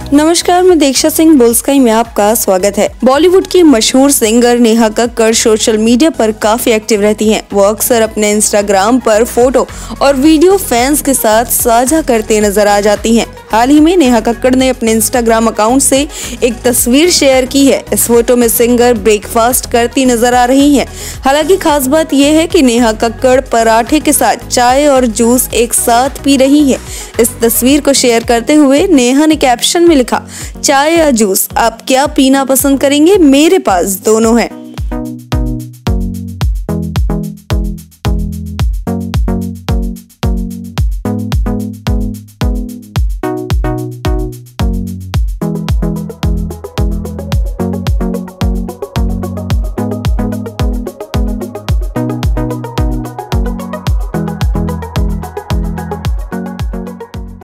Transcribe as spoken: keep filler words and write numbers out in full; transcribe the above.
नमस्कार, मैं दीक्षा सिंह बुल्सकाई में आपका स्वागत है। बॉलीवुड की मशहूर singer Neha Kakkar social media पर काफी एक्टिव रहती हैं। वो अक्सर अपने इंस्टाग्राम पर फोटो और वीडियो फैंस के साथ साझा करते नजर आ जाती हैं। हाल ही में नेहा कक्कड़ ने अपने इंस्टाग्राम अकाउंट से एक तस्वीर शेयर की है। इस फोटो में सिंगर ब्रेकफास्ट करती नजर आ रही हैं। हालांकि खास बात यह है कि नेहा कक्कड़ पराठे के साथ चाय और जूस एक साथ पी रही है। इस तस्वीर को शेयर करते हुए नेहा ने कैप्शन में लिखा, चाय या जूस, आप क्या पीना पसंद करेंगे? मेरे पास दोनों है।